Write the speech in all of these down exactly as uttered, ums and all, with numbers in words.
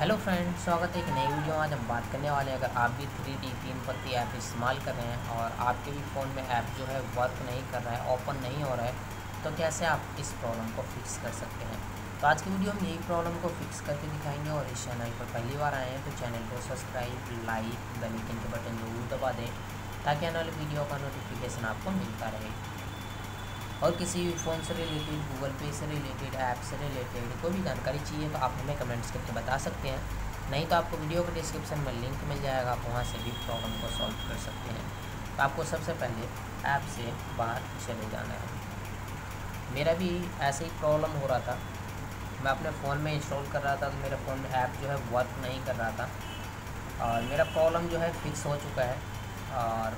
Hello friend, स्वागत है एक नई वीडियो में। आज हम बात करने वाले हैं, अगर आप भी थ्री डी तीन पत्ती ऐप इस्तेमाल कर रहे हैं और आपके भी फ़ोन में ऐप जो है वर्क नहीं कर रहा है, ओपन नहीं हो रहा है, तो कैसे आप इस प्रॉब्लम को फिक्स कर सकते हैं। तो आज की वीडियो में यही प्रॉब्लम को फिक्स करके दिखाएंगे। और इस चैनल पर पहली बार आए हैं तो चैनल को सब्सक्राइब, लाइक, बेल आइकन के बटन जरूर दबा दें ताकि आने वाली वीडियो का नोटिफिकेशन आपको मिलता रहे। और किसी भी फ़ोन से रिलेटेड, गूगल पे से रिलेटेड, ऐप से रिलेटेड कोई भी जानकारी चाहिए तो आप हमें कमेंट्स करके बता सकते हैं। नहीं तो आपको वीडियो के डिस्क्रिप्शन में लिंक मिल जाएगा, आप वहाँ से भी प्रॉब्लम को सॉल्व कर सकते हैं। तो आपको सबसे पहले ऐप से बाहर चले जाना है। मेरा भी ऐसे ही प्रॉब्लम हो रहा था, मैं अपने फ़ोन में इंस्टॉल कर रहा था तो मेरे फ़ोन में ऐप जो है वर्क नहीं कर रहा था और मेरा प्रॉब्लम जो है फिक्स हो चुका है। और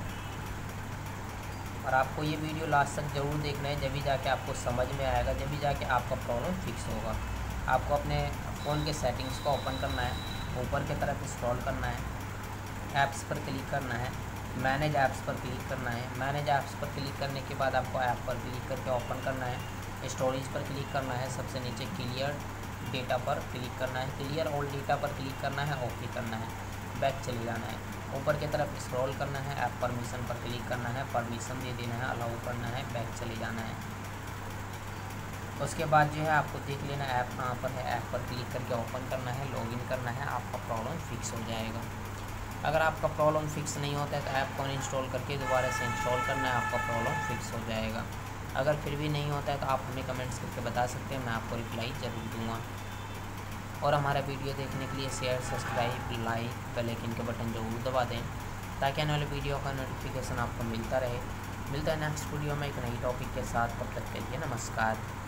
और आपको ये वीडियो लास्ट तक ज़रूर देखना है, जब भी जाके आपको समझ में आएगा, जब भी जाके आपका प्रॉब्लम फिक्स होगा। आपको अपने फ़ोन के सेटिंग्स को ओपन करना है, ऊपर की तरफ स्क्रॉल करना है, ऐप्स पर क्लिक करना है, मैनेज ऐप्स पर क्लिक करना है। मैनेज ऐप्स पर क्लिक करने के बाद आपको ऐप पर क्लिक करके ओपन करना है। स्टोरेज पर क्लिक करना है, सबसे नीचे क्लियर डेटा पर क्लिक करना है, क्लियर ऑल डेटा पर क्लिक करना है, ओके करना है, बैक चले जाना है। ऊपर की तरफ स्क्रॉल करना है, ऐप परमिशन पर क्लिक करना है, परमिशन दे देना है, अलाउ करना है, बैक चले जाना है। उसके बाद जो है आपको देख लेना ऐप कहाँ पर है, ऐप पर क्लिक करके ओपन करना है, लॉगिन करना है, आपका प्रॉब्लम फिक्स हो जाएगा। अगर आपका प्रॉब्लम फिक्स नहीं होता है तो ऐप को इंस्टॉल करके दोबारा से इंस्टॉल करना है, आपका प्रॉब्लम फिक्स हो जाएगा। अगर फिर भी नहीं होता है तो आप हमें कमेंट्स करके बता सकते हैं, मैं आपको रिप्लाई ज़रूर दूँगा। और हमारा वीडियो देखने के लिए share, subscribe, like, bell icon के बटन जरूर दबा दें ताकि आने वाले वीडियो का नोटिफिकेशन आपको मिलता रहे। मिलता है नेक्स्ट वीडियो में एक नई टॉपिक के साथ, तब तक के लिए नमस्कार।